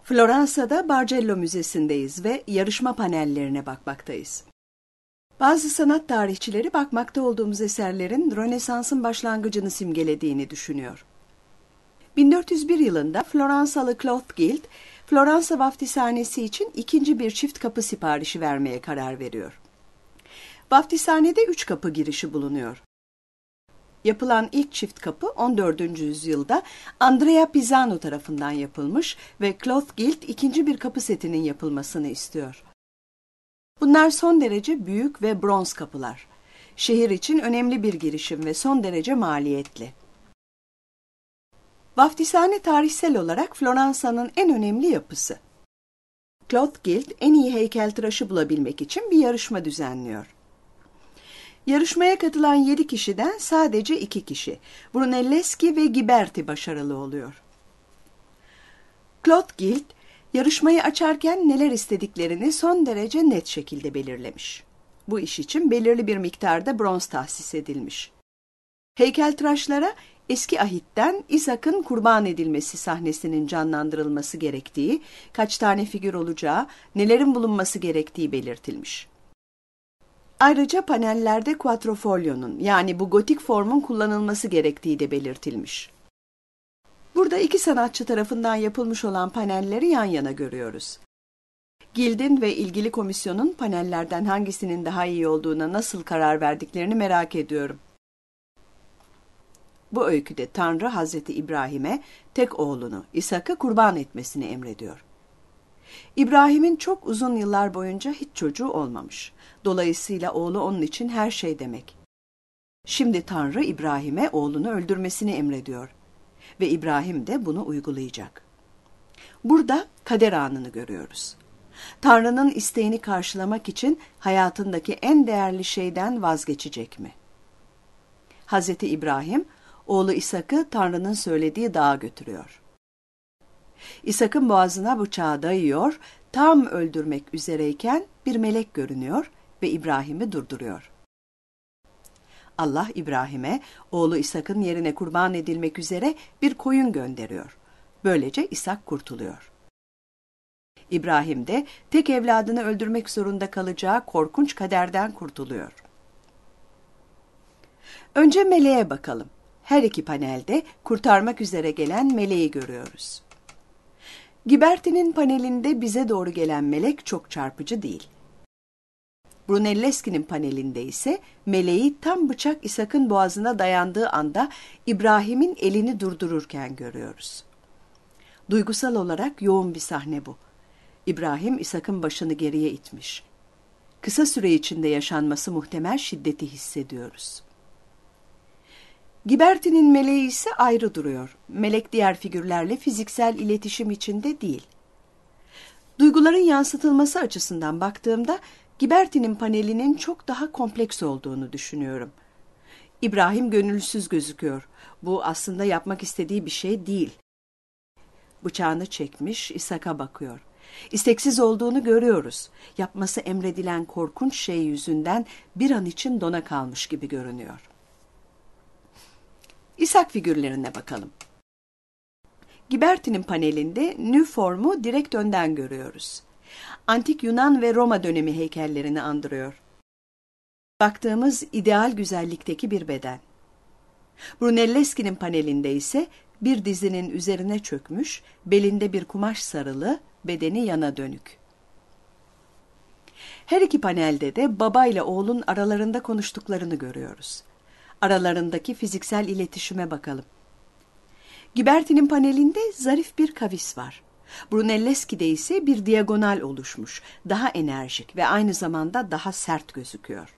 Floransa'da Bargello Müzesi'ndeyiz ve yarışma panellerine bakmaktayız. Bazı sanat tarihçileri bakmakta olduğumuz eserlerin Rönesans'ın başlangıcını simgelediğini düşünüyor. 1401 yılında Floransalı Clothgild, Floransa vaftizhanesi için ikinci bir çift kapı siparişi vermeye karar veriyor. Vaftizhanede 3 kapı girişi bulunuyor. Yapılan ilk çift kapı 14. yüzyılda Andrea Pisano tarafından yapılmış ve Clothgild ikinci bir kapı setinin yapılmasını istiyor. Bunlar son derece büyük ve bronz kapılar. Şehir için önemli bir girişim ve son derece maliyetli. Vaftizhane tarihsel olarak Floransa'nın en önemli yapısı. Clothgild en iyi heykeltıraşı bulabilmek için bir yarışma düzenliyor. Yarışmaya katılan 7 kişiden sadece 2 kişi, Brunelleschi ve Ghiberti başarılı oluyor. Clothgild, yarışmayı açarken neler istediklerini son derece net şekilde belirlemiş. Bu iş için belirli bir miktarda bronz tahsis edilmiş. Heykeltıraşlara eski ahitten İshak'ın kurban edilmesi sahnesinin canlandırılması gerektiği, kaç tane figür olacağı, nelerin bulunması gerektiği belirtilmiş. Ayrıca panellerde quattrofoglio'nun yani bu gotik formun kullanılması gerektiği de belirtilmiş. Burada 2 sanatçı tarafından yapılmış olan panelleri yan yana görüyoruz. Gild'in ve ilgili komisyonun panellerden hangisinin daha iyi olduğuna nasıl karar verdiklerini merak ediyorum. Bu öyküde Tanrı Hazreti İbrahim'e tek oğlunu İshak'ı kurban etmesini emrediyor. İbrahim'in çok uzun yıllar boyunca hiç çocuğu olmamış. Dolayısıyla oğlu onun için her şey demek. Şimdi Tanrı İbrahim'e oğlunu öldürmesini emrediyor. Ve İbrahim de bunu uygulayacak. Burada kader anını görüyoruz. Tanrı'nın isteğini karşılamak için hayatındaki en değerli şeyden vazgeçecek mi? Hazreti İbrahim, oğlu İshak'ı Tanrı'nın söylediği dağa götürüyor. İshak'ın boğazına bıçağı dayıyor, tam öldürmek üzereyken bir melek görünüyor ve İbrahim'i durduruyor. Allah İbrahim'e oğlu İshak'ın yerine kurban edilmek üzere bir koyun gönderiyor. Böylece İshak kurtuluyor. İbrahim de tek evladını öldürmek zorunda kalacağı korkunç kaderden kurtuluyor. Önce meleğe bakalım. Her iki panelde kurtarmak üzere gelen meleği görüyoruz. Ghiberti'nin panelinde bize doğru gelen melek çok çarpıcı değil. Brunelleschi'nin panelinde ise meleği tam bıçak İshak'ın boğazına dayandığı anda İbrahim'in elini durdururken görüyoruz. Duygusal olarak yoğun bir sahne bu. İbrahim İshak'ın başını geriye itmiş. Kısa süre içinde yaşanması muhtemel şiddeti hissediyoruz. Ghiberti'nin meleği ise ayrı duruyor. Melek diğer figürlerle fiziksel iletişim içinde değil. Duyguların yansıtılması açısından baktığımda Ghiberti'nin panelinin çok daha kompleks olduğunu düşünüyorum. İbrahim gönülsüz gözüküyor. Bu aslında yapmak istediği bir şey değil. Bıçağını çekmiş, İshak'a bakıyor. İsteksiz olduğunu görüyoruz. Yapması emredilen korkunç şey yüzünden bir an için dona kalmış gibi görünüyor. İshak figürlerine bakalım. Ghiberti'nin panelinde nü formu direkt önden görüyoruz. Antik Yunan ve Roma dönemi heykellerini andırıyor. Baktığımız ideal güzellikteki bir beden. Brunelleschi'nin panelinde ise bir dizinin üzerine çökmüş, belinde bir kumaş sarılı, bedeni yana dönük. Her iki panelde de baba ile oğlun aralarında konuştuklarını görüyoruz. Aralarındaki fiziksel iletişime bakalım. Ghiberti'nin panelinde zarif bir kavis var. Brunelleschi'de ise bir diagonal oluşmuş, daha enerjik ve aynı zamanda daha sert gözüküyor.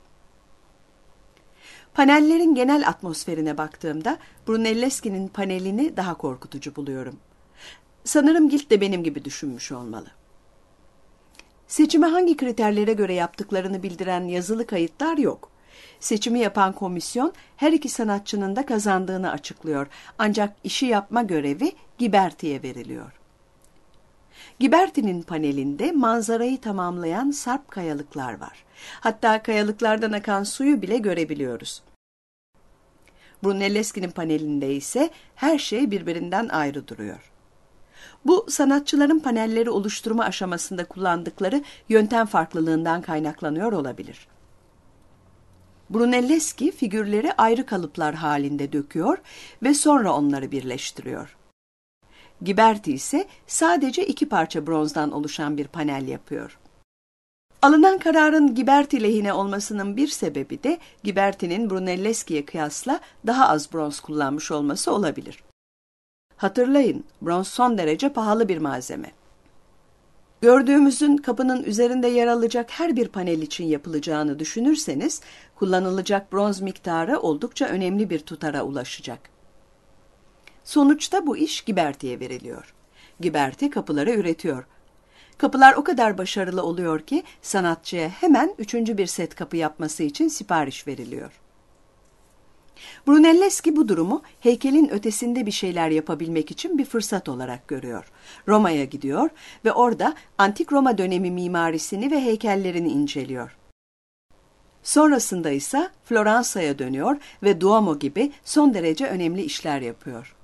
Panellerin genel atmosferine baktığımda Brunelleschi'nin panelini daha korkutucu buluyorum. Sanırım Gilt de benim gibi düşünmüş olmalı. Seçimi hangi kriterlere göre yaptıklarını bildiren yazılı kayıtlar yok. Seçimi yapan komisyon her iki sanatçının da kazandığını açıklıyor. Ancak işi yapma görevi Ghiberti'ye veriliyor. Ghiberti'nin panelinde manzarayı tamamlayan sarp kayalıklar var. Hatta kayalıklardan akan suyu bile görebiliyoruz. Brunelleschi'nin panelinde ise her şey birbirinden ayrı duruyor. Bu sanatçıların panelleri oluşturma aşamasında kullandıkları yöntem farklılığından kaynaklanıyor olabilir. Brunelleschi figürleri ayrı kalıplar halinde döküyor ve sonra onları birleştiriyor. Ghiberti ise sadece 2 parça bronzdan oluşan bir panel yapıyor. Alınan kararın Ghiberti lehine olmasının bir sebebi de Ghiberti'nin Brunelleschi'ye kıyasla daha az bronz kullanmış olması olabilir. Hatırlayın, bronz son derece pahalı bir malzeme. Gördüğümüzün kapının üzerinde yer alacak her bir panel için yapılacağını düşünürseniz, kullanılacak bronz miktarı oldukça önemli bir tutara ulaşacak. Sonuçta bu iş Ghiberti'ye veriliyor. Ghiberti kapıları üretiyor. Kapılar o kadar başarılı oluyor ki sanatçıya hemen 3. bir set kapı yapması için sipariş veriliyor. Brunelleschi bu durumu heykelin ötesinde bir şeyler yapabilmek için bir fırsat olarak görüyor. Roma'ya gidiyor ve orada Antik Roma dönemi mimarisini ve heykellerini inceliyor. Sonrasında ise Floransa'ya dönüyor ve Duomo gibi son derece önemli işler yapıyor.